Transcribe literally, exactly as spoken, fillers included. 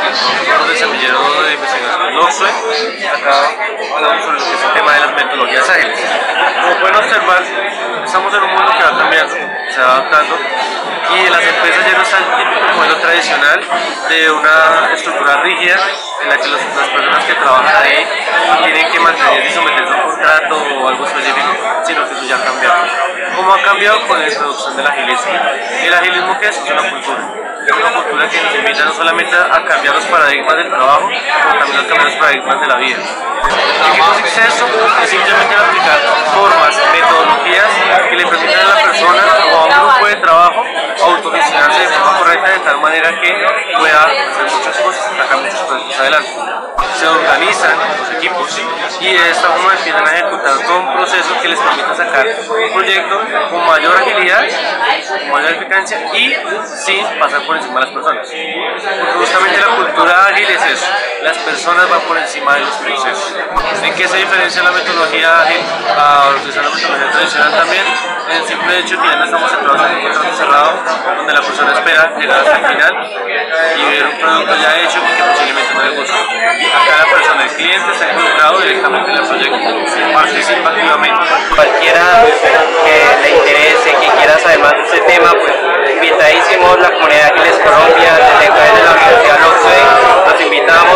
somos del semillero de investigación Loxue. Acá hablamos sobre lo que es el tema de las metodologías ágiles. Como pueden observar, estamos en un mundo que va cambiando, se va adaptando, y las empresas ya no están en el típico modelo tradicional de una estructura rígida en la que los, las personas que trabajan ahí tienen que mantener y someterse a un contrato o algo específico, sino que eso ya ha cambiado. ¿Cómo ha cambiado? Con la introducción del agilismo. ¿El agilismo qué es? Es una cultura. Es una cultura que nos invita no solamente a cambiar los paradigmas del trabajo, sino también a cambiar los paradigmas de la vida. El equipo suceso es simplemente aplicar formas, metodologías que le permitan a la persona o a un grupo de trabajo autogestionarse de forma correcta de tal manera que pueda hacer muchas cosas y sacar muchos proyectos adelante. Se organizan los equipos y de esta forma empiezan a ejecutar todo un proceso que les permita sacar un proyecto con mayor agilidad, con mayor eficacia y sin pasar por encima de las personas. Porque justamente la cultura ágil es eso, las personas van por encima de los procesos. ¿En qué se diferencia la metodología ágil a utilizar la metodología tradicional también? En el simple hecho que ya no estamos centrados en un contrato cerrado, donde la persona espera llegar hasta el final y ver un producto ya hecho que posiblemente no le guste. Acá la persona, el cliente, está involucrado directamente en el proyecto, participa activamente. Cualquiera que le interese, que quiera saber más de este tema, pues invitadísimos, la comunidad Ágiles Colombia, desde, desde la Universidad Loxue, los invitamos.